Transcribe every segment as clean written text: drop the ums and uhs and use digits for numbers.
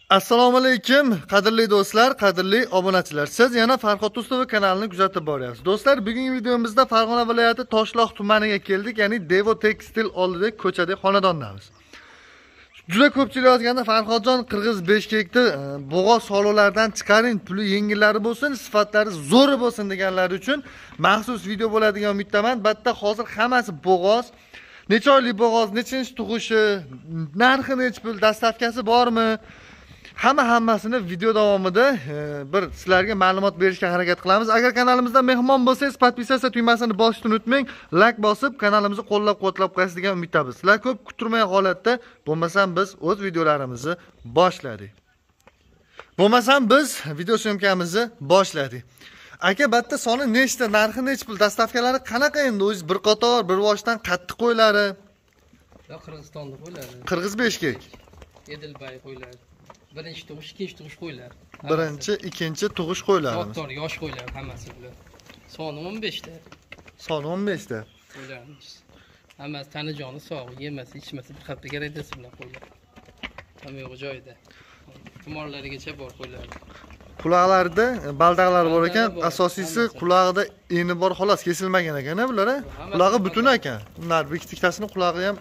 Assalomu alaykum, qadrli do'stlar, qadrli obunachilar. Siz yana Farhod Do'stov kanalini kuzatib boryapsiz. Do'stlar, bugungi videomizda Farg'ona viloyati Toshloq tumaniga keldik, ya'ni Devo Tekstil oldidagi ko'chadagi xonadondamiz. Juda ko'pchilik yozganda Farhodjon qirg'iz beshkekni bo'g'oz solovlardan chiqaring, puli yengillari bo'lsin, sifatlari zo'ri bo'lsin deganlar uchun maxsus video bo'ladigan umiddaman. Batta hozir hammasi bo'g'oz. Necha oylik bo'g'oz, nechinchi tug'ishi, narxi necha pul, dastavkasi bormi? Hammasini video davomida bir sizlarga ma'lumot berishga harakat qilamiz. Agar kanalimizda mehmon bo'lsangiz, podpisatsiya tugmasini bosishni unutmang. Like bosib, kanalimizni qo'llab-quvvatlab qo'yasiz degan umiddamiz. Sizlar ko'p kutilmagan holatda, bo'lmasam biz o'z videolarimizni boshladik. Bo'lmasam biz video syomkamizni boshladik. Aka, batta soni nechta, narxi necha pul, dastavkalari qanaqa endi? O'zi bir qator, bir boshdan qattiq qo'ylari. Qirg'izistonda qo'yladi. Qirg'iz beshkek. Edilbay qo'yladi. Birinchi tug'ish, ikkinchi tug'ish qo'ylar. Birinchi, ikkinchi tug'ish qo'ylarimiz. Doktor yosh qo'ylar hammasi bular. Soni 15 ta. Soni 15 ta. Qo'ylarimiz. Hammasi tanijoni sog', yemasi, ichmasi bir hafta kerak desa bilan qo'ylar. Hamma yo'q joyida. Tumorlarigacha bor qo'ylar. Quloqlarida baldaqlar bor ekan, asosiysi qulog'ida eni bor xolos, kesilmagan ekan, bular. Qulog'i butun ekan. Ular ikkitasining qulog'i ham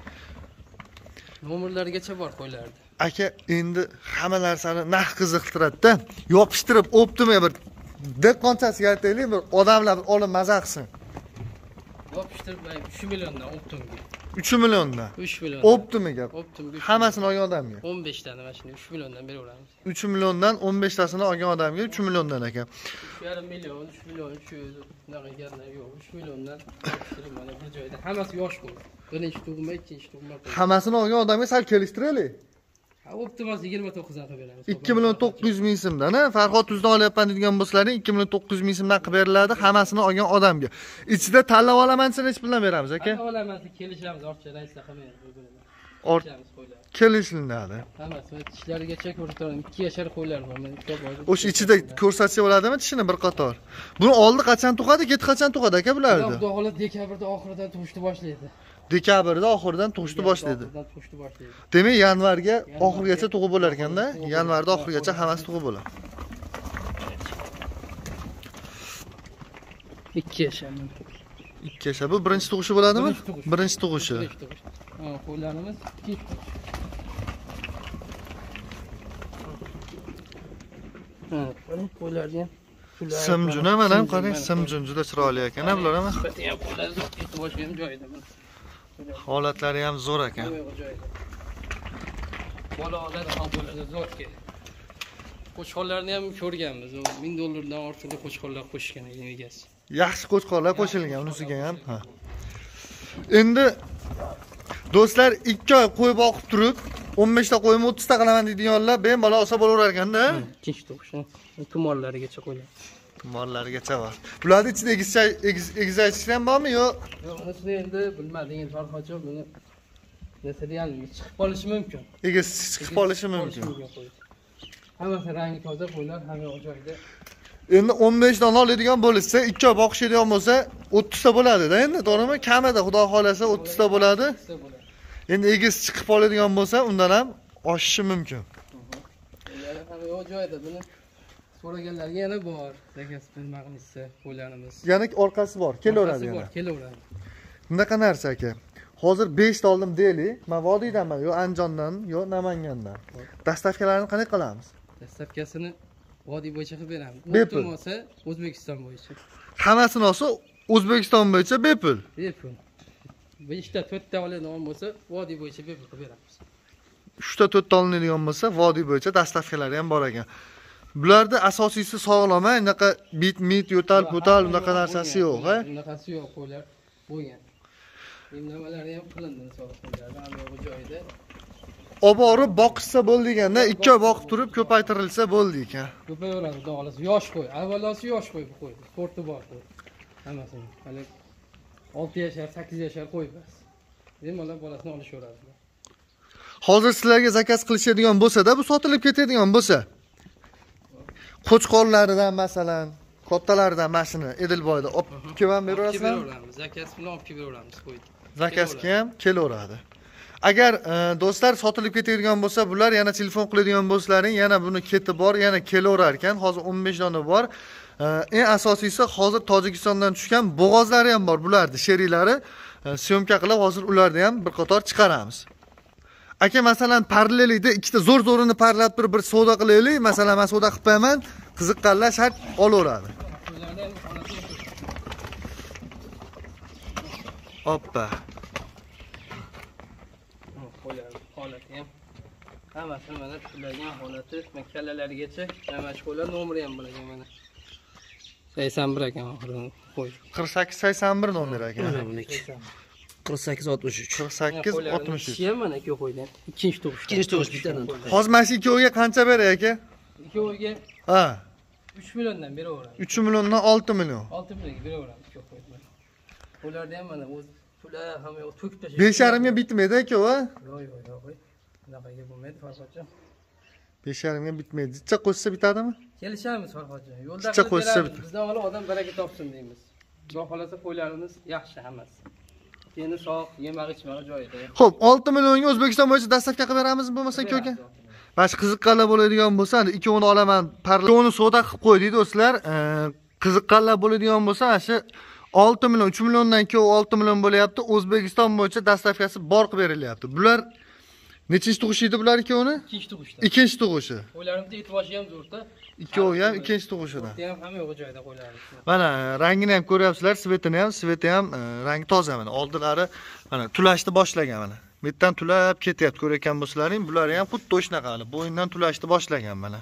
nomerlarigacha bor qo'ylarda. Aka, endi hamma narsani narx qiziqtiradi-da. Yopishtirib, optimi bir dehqonchasiga aytaylik, bir odamlar olib maza qilsin. Yopishtirib 3 milliondan optimga. 3 milliondan. 3 million. Optimiga. Hammasini olgan odamga. 15 tani mana shuni 3 milliondan beraveramiz. 3 milliondan 15 tasini olgan odamga 3 milliondan ekan. 3,5 million, 3 million, 300 naqa garlar yo'q. 3 milliondan yopishtirib mana bir joyda. Hammasi yosh qo'y. Birinchi tug'ma, ikkinchi tug'ma. Hammasini olgan odamga sal kelishtiraylik. Optimas 29 dan qilib beramiz. 2 million 900 ming so'mdan, Farhod tuzdan olyapman degan bo'lsalaring 2 million 900 ming so'mdan qilib beriladi, hammasini olgan odamga. Ichida tanlab olaman desa necha puldan beramiz aka? Tanlab olaman, kelishamiz, ortcha raislar qilmaymiz bu-bilan. Kelishinadi. Hammasi tishlarigacha ko'rsataman. 2 yashar qo'ylar bor. Men ko'p oyda. O'sha ichida ko'rsatsa bo'ladimi tishini bir qator? Buni oldi qachon tug'adi, keti qachon tug'adi aka bularni? Xudo xohlasa dekabrda oxiridan tug'ishni boshlaydi. Dekabrda oxiridan tug'ishni boshlaydi. Demak, yanvarga oxirigacha tug'ib bo'lar ekanda, yanvarda oxirigacha hammasi tug'ib bo'ladi. 2 yashar. 2 yashar. Bu birinchi tug'ishi bo'ladimi? Birinchi tug'ishi. Ha, qo'ylarimiz 2. Ha, qo'ylarga Simjuna mana ham qarang, simjun juda chiroyli ekan, bular ham. Holatlari ham zo'r ekan. Bolalar ham bo'ladi zo'rki. Qo'shqonlarni ham ko'rganmiz. $1000 dan ortiq qo'shqonlar qo'shgan egasi. Yaxshi qo'shqonlar qo'shilgan unisiga ham. Ha. Endi do'stlar 2 oy qo'y boqib turib, 15 ta qo'yni 30 ta qilaman deydiganlar bemalol olsa bo'laverar ekanda. Ikkinchi tug'ish, tumorlarigacha qo'ylar. Tumorlarigacha bor. Bularning ichida egizachlar ham bormi yo? Yo'q, siz endi bilmadingiz, Farhodjon buni nasariyan chiqib qolishi mumkin. Egiz chiqib qolishi mumkin. Hammasi rangi toza qo'ylar, hamma joyda. Endi 15 dan oladigan bo'lsa, 2 oy boqishadigan bo'lsa, 30 ta bo'ladi-da endi, to'g'rimi? Kamida xudo xolasa 30 ta bo'ladi. Endi egiz chiqib qoladigan bo'lsa, undan ham oshishi mumkin. Ular ham yo'q joyda buni so'raganlarga yana bor. Zakasi bilmag'nisi qo'ylarimiz. Yana orqasi bor, kelaveradi yana. Kelaveradi. Bunaqa narsa aka. Hozir 5 ta oldim deylik. Men Vodiydanman, yo Andijondan, yo Namangandan. Dastavkalarni qanday qilamiz? Dastavkasini Vodiy bo'yicha qilib beramiz. Bepul bo'lsa O'zbekiston bo'yicha. Hammasini olsa O'zbekiston bo'yicha bepul. Bepul. 5 ta 4 ta oladigan bo'lsa Vodiy bo'yicha bepul qilib beramiz. 3 ta 4 ta olinadigan bo'lsa Vodiy bo'yicha dastavkalari ham bor ekan. Bularda asosiysi sog'lom, unaqa bit, yo'tal, po'tal unaqa narsasi yo'q, ha? Unaqasi yo'q, qo'ylar bo'lgan. Nimalari ham qilindi sog'lomlar, hamma joyida. Oborib boqishsa bo'ldi deganda 2 oy boqib turib ko'paytirilsa bo'ldi ekan. Ko'payaveradi, xudo xolasa. Yosh qo'y. Avvalosi yosh qo'y bu qo'y. Sporti bor qo'y. Hammasini. Hali 6 yashar, 8 yashar qo'y bas. Bemalol bolasini olishaveradi. Hozir sizlarga zakaz qilishadigan bo'lsa-da, bu sotilib ketadigan bo'lsa, qo'chqonlaridan masalan, kattalaridan mashina Edilboyda olib kelib beraverasizlar. Zakaz bilan olib kelib beramiz qo'ydi. Zakazga ham kelaveradi. Agar do'stlar sotilib ketadigan bo'lsa, bular yana telefon qiladigan bo'lsalaring, yana buni keti bor, yana kelaverar ekan. Hozir 15 dona bor. Eng asosiysi hozir Tojikistondan tushgan bo'g'ozlari ham bor bularni, sheriklari. Syomka qilib hozir ularni ham bir qator chiqaramiz. Aka, masalan, parlelikda ikkita zo'r-zo'rini parlab turib bir savdo qilaylik. Masalan, men savdo qilib qo'yaman, qiziqqanlar shart olaveradi. Hoppa. Holati ham. Hammasini mana tulagan holati, makallalarigacha mana shu qo'ylar nomeri ham bo'lagan mana. 81 ekan oxirini qo'y. 4881 nomer ekan. Mana buniki. 4863. 4863. Ham mana ikki qo'ydan. Ikkinchi tug'ish. Ikkinchi tug'ish bittadan. Hozir mana shu ikkoviga qancha beray aka? Ikkoviga Ha, 3 milliondan beraveramiz. 3 milliondan 6 million. 6 millionga beraveramiz ikki qo'ydan. Ularda ham mana o'z pullar hamma to'kib tashlash. 5,5 ga bitmaydi aka, va? Yo'q. Bunaqaga bo'lmaydi Farhodjon. 5,5 ga bitmaydi. Jicha qo'shsa bitadimi? Kelishamiz Farhodjon. Yo'lda Chicha qo'shsa bitta. Bizdan avval odam baraka topsin deymiz. Xudo xolasa qo'ylarimiz yaxshi hammasi. Keyin sog', yemaq-ichmog'i joyida. Xo'p, 6 millionga O'zbekiston bo'yicha dastavka qilib beramizmi bo'lmasa aka? Mana qiziqqanlar bo'ladigan bo'lsa, ikkovini olaman, ikkovini savdo qilib qo'ydik do'stlar. Qiziqqanlar bo'ladigan bo'lsa, mana shu 6 million, 3 milliondan ikkovi 6 million bo'layapti. O'zbekiston bo'yicha dastavkasi bor qilib berilyapti. Bular nechinchi tug'ish edi bular ikkovini? Ikkinchi tug'ishda. Ikkinchi tug'ishi. Qo'ylarimizda e'tiboshi ham zo'rda. Ikkovi ham ikkinchi tug'ishidan. Ham hamma yo'q joyida qo'ylarimiz. Mana rangini ham ko'ryapsizlar, sveti ham rangi toza mana. Oldilari mana tulashni boshlagan mana. Bu yerdan tulab ketyapti, ko'rayotgan bo'lsalaring, bular ham xuddi o'shnaqa qilib bo'yindan tulashni boshlagan mana.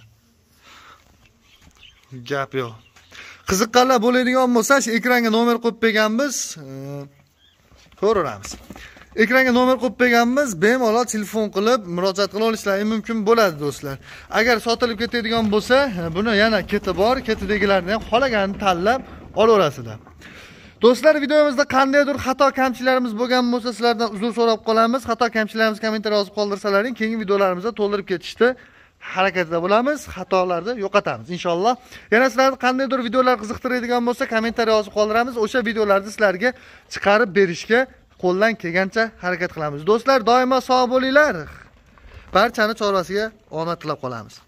Gap yo'q. Qiziqqanlar bo'ladigan bo'lsa, shu ekranga nomer qo'yib berganmiz. Ko'ramiz. Ekranga nomer qo'yib berganmiz, bemalol telefon qilib murojaat qila olishlari mumkin bo'ladi do'stlar. Agar sotilib ketadigan bo'lsa, buni yana keti bor, ketidagilarni ham xolaganini tanlab olaverasizlar. Do'stlar, videomizda qandaydir xato kamchiliklarimiz bo'lgan bo'lsa, sizlardan uzr so'rab qolamiz. Xato kamchiliklarimizni kommentariy yozib qoldirsalaring, keyingi videolarimizda to'ldirib ketishdi. Harakatda bo'lamiz, xatolarni yo'qotamiz inshaalloh. Yana sizlarni qandaydir videolar qiziqtiradigan bo'lsa, kommentariy yozib qoldiramiz. O'sha videolarni sizlarga chiqarib berishga qo'ldan kelgancha harakat qilamiz. Do'stlar, doimo sog' bo'linglar. Barchani chorvasiga omad tilab qolamiz.